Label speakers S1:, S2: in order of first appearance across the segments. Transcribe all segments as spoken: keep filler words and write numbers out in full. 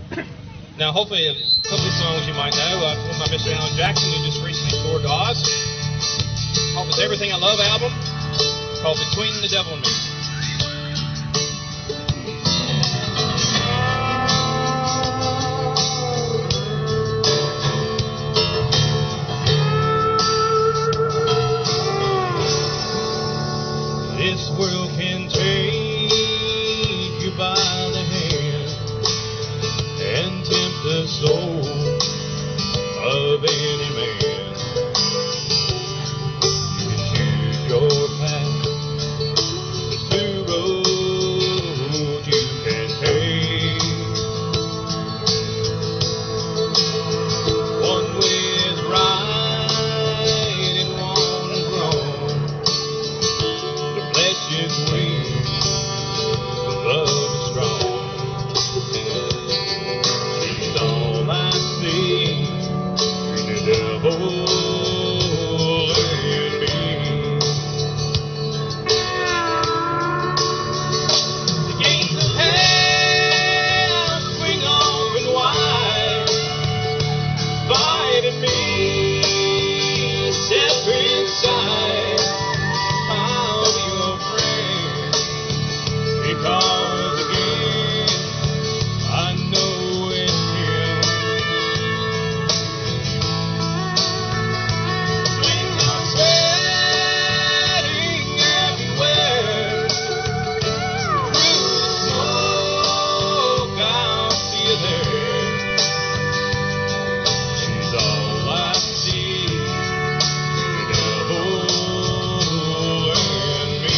S1: Now, hopefully, a couple of songs you might know. Uh, one by Mister Alan Jackson, who just recently toured to Oz. Off his Everything I Love album, called Between the Devil and Me. This world can take you by the hand and tempt the soul of any man. You can choose your path. There's two roads you can take. One with right and one wrong. The flesh is weak, the love is strong. She's all I see, the devil in me. The gates of hell swing open wide, fighting me, step inside. I'll be your friend, because again I know it's him. Flames are spreading everywhere. Through the smoke I'll see you there. She's all I see, the devil and me.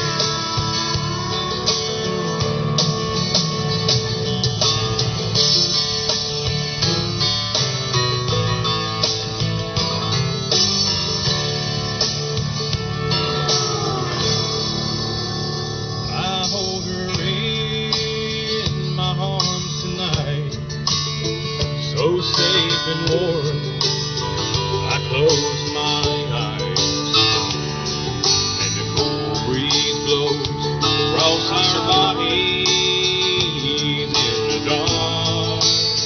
S1: I hold her in my arms tonight, so safe and warm. I close my eyes, and the cool breeze blows across our bodies in the dark.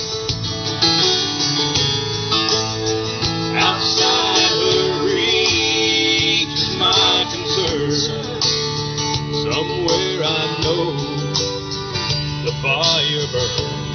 S1: Outside her reach is my concern. Somewhere I know the fire burns.